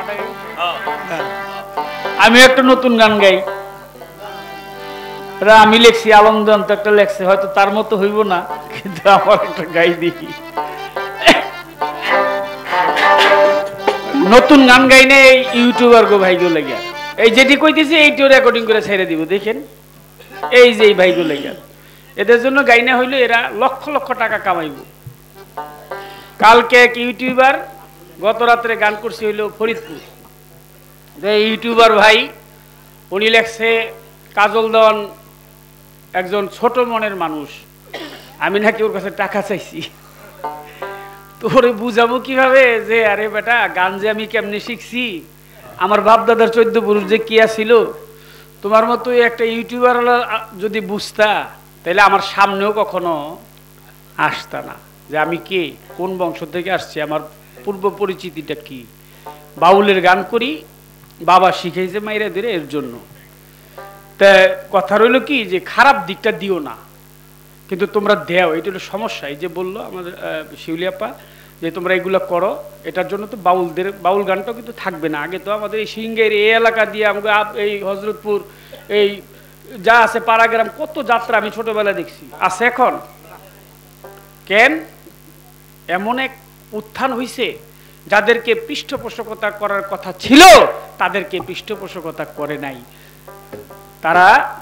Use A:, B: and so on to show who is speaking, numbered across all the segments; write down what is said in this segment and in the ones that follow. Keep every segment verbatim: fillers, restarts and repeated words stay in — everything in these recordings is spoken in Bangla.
A: গানটা গাই আমি একটা নতুন গান গাই আমি লিখছি আলমদান তো একটা লেখছে হয়তো তার মতো হইব না কিন্তু আমার একটা গাই দেখি নতুন গান গাই না এই ইউটিউবার গো ভাইগো লাগিয়া এই যেটি কইতেছি এইটিও রেকর্ডিং করে ছেড়ে দিব দেখেন এই যে এই ভাইগো লাগিয়া এদের জন্য গাই না হইলে এরা লক্ষ লক্ষ টাকা কামাইব কালকে এক ইউটিউবার গত রাত্রে গান করছে হইল ফরিদপুর ইউটিউবার ভাই উনি লেখছে কাজল দেওয়ান একজন ছোট মনের মানুষ আমি নাকি ওর কাছে টাকা চাইছি তোরে বুঝাবো কিভাবে যে আরে বেটা গান যে আমি কেমনে শিখছি আমার বাপ দাদার চোদ্দ পুরুষ যে কি ছিল তোমার মতো একটা ইউটিউবার যদি বুঝতা তাহলে আমার সামনেও কখনো আসতা না যে আমি কে কোন বংশ থেকে আসছি আমার পূর্ব পরিচিতিটা কি বাউলের গান করি বাবা শিখাইছে মাইরা ধরে এর জন্য তা কথা রইল কি যে খারাপ দিকটা দিও না কিন্তু তোমরা দেও এটা হলো সমস্যা এই যে বললো আমাদের শিউলিয়াপ্পা যে তোমরা এগুলো করো এটার জন্য তো বাউলদের বাউল গানটাও কিন্তু থাকবে না আগে তো আমাদের এই সিঙ্গের এই এলাকা দিয়ে আমাকে এই হজরতপুর এই যা আছে পাড়াগ্রাম কত যাত্রা আমি ছোটবেলায় দেখছি আছে এখন কেন এমন এক উত্থান হইছে যাদেরকে পৃষ্ঠপোষকতা করার কথা ছিল তাদেরকে পৃষ্ঠপোষকতা করে নাই তারা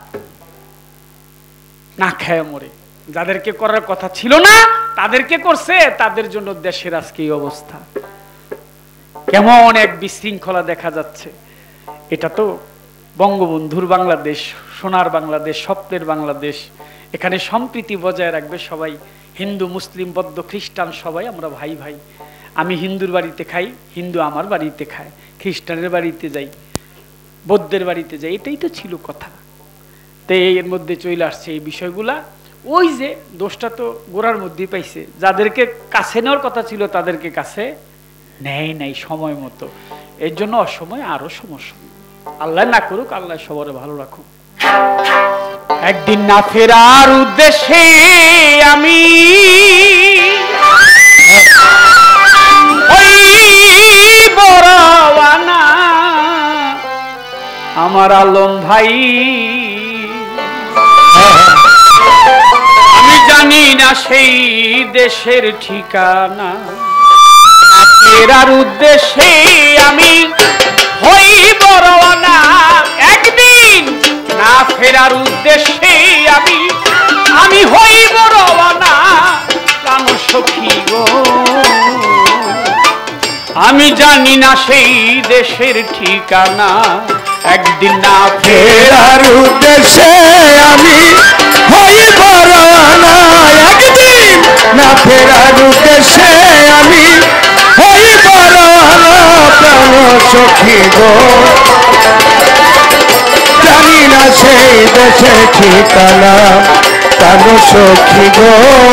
A: না খায় মরে যাদেরকে করার কথা ছিল না তাদেরকে করছে তাদের জন্য দেশের আজকে এই অবস্থা কেমন এক বিশৃঙ্খলা দেখা যাচ্ছে এটা তো বঙ্গবন্ধুর বাংলাদেশ সোনার বাংলাদেশ স্বপ্নের বাংলাদেশ এখানে সম্প্রীতি বজায় রাখবে সবাই হিন্দু মুসলিম বৌদ্ধ খ্রিস্টান সবাই আমরা ভাই ভাই আমি হিন্দুর বাড়িতে খাই হিন্দু আমার বাড়িতে খায় খ্রিস্টানের বাড়িতে যাই বৌদ্ধের বাড়িতে যাই এটাই তো ছিল কথা তো এর মধ্যে চলে আসছে এই বিষয়গুলা ওই যে দোষটা তো গোড়ার মধ্যেই পাইছে যাদেরকে কাছে নেওয়ার কথা ছিল তাদেরকে কাছে নেয় নাই সময় মতো এর জন্য অসময় আরো সমস্যা আল্লাহ না করুক আল্লাহ সবার ভালো রাখুক একদিন না ফেরার উদ্দেশ্যে আমি ওই বড়ওয়ানা আমার আলম ভাই আমি জানি না সেই দেশের ঠিকানা ফেরার উদ্দেশ্যে আমি হই বড়ওয়ানা একদিন না ফেরার উদ্দেশ্যে আমি আমি হই বড়ওয়ানা প্রাণ সখী গো আমি জানি না সেই দেশের ঠিকানা একদিন না
B: ফেরার উদ্দেশ্যে আমি হই বড়ওয়ানা একদিন না ফেরার উদ্দেশ্যে আমি হই বড়ওয়ানা প্রাণ সখী গো জানি না সেই দেশের ঠিকানা প্রাণ সখী গো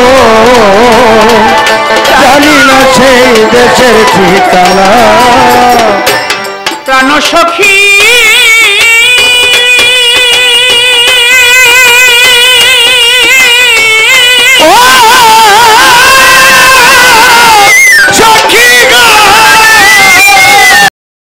B: জানি না সেই দেশের ঠিকানা
A: প্রাণ সখী